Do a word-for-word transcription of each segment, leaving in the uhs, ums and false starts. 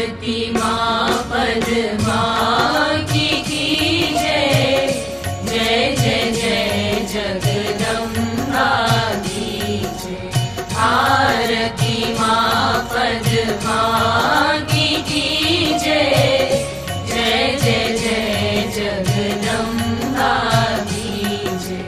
आरती माँ पद्मा की कीजे, जय जय जय जगदम्बा कीजे। आरती माँ पद्मा की कीजे, जय जय जय जगदम्बा कीजे।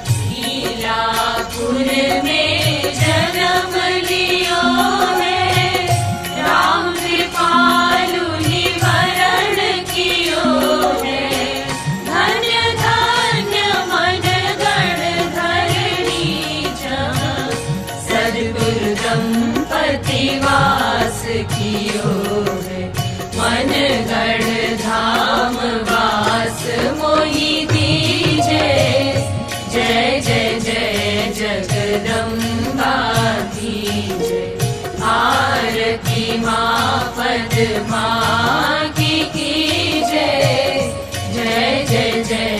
लीलापुर में जन्म लियो है, राम कृपालुनि वरण कियो है। धन्य धन्य मन गण धरणी जहाँ, सद्गुरु दंपति वास कियो है। मन गढ़ धाम वास मोहि दीजे, जय जय जय जगदम्बा कीजे। आरती माँ पद्मा की कीजे, जय जय जय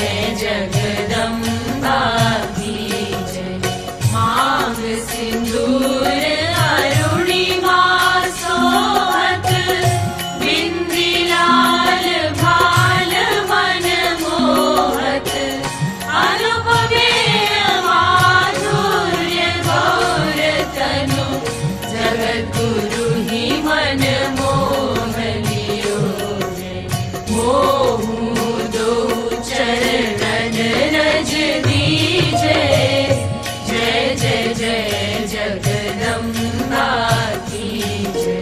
जगदम्बा कीजे। मांग सिंदूर अरुणिमा सोहत, बिंदी लाल भाल मन मोहत। अनुपमेय माधुर्य गौर तनु, जगद्गुरु ही मन मोह लियो है। मोहु दो चरण रज दीजे, जय जय जय जगदम्बा कीजे।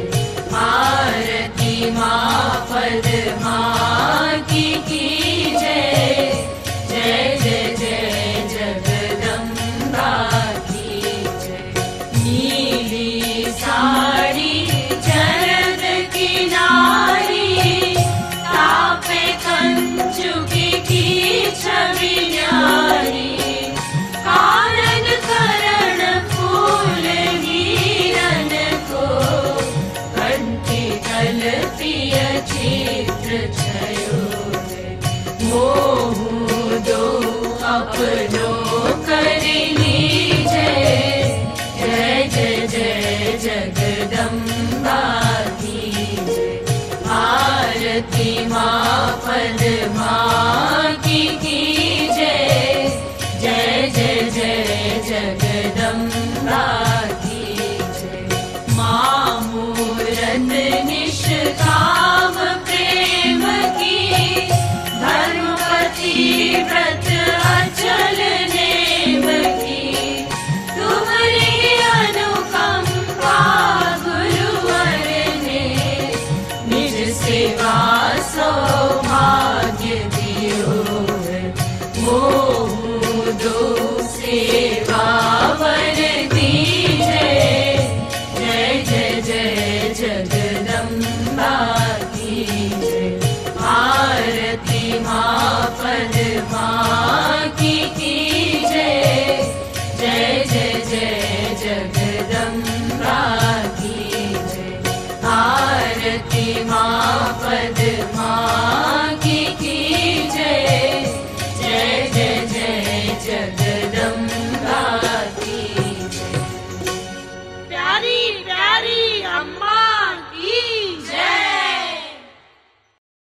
आरती माँ पद्मा की कीजे, जय जय जय जगदम्बा कीजे। नीली साड़ी चरद किनारी, तापे कंचुकी की छवि न्यारी। कारण करण फूल हीरन को, कंठी तल प्रिय चित्र छयो है। मोहु दो अपनो कर लीजे, जय जय जय जगदम्बा कीजे। आरती माँ पद्मा की कीजे, जय जय जय जगदम्बा कीजे। माँ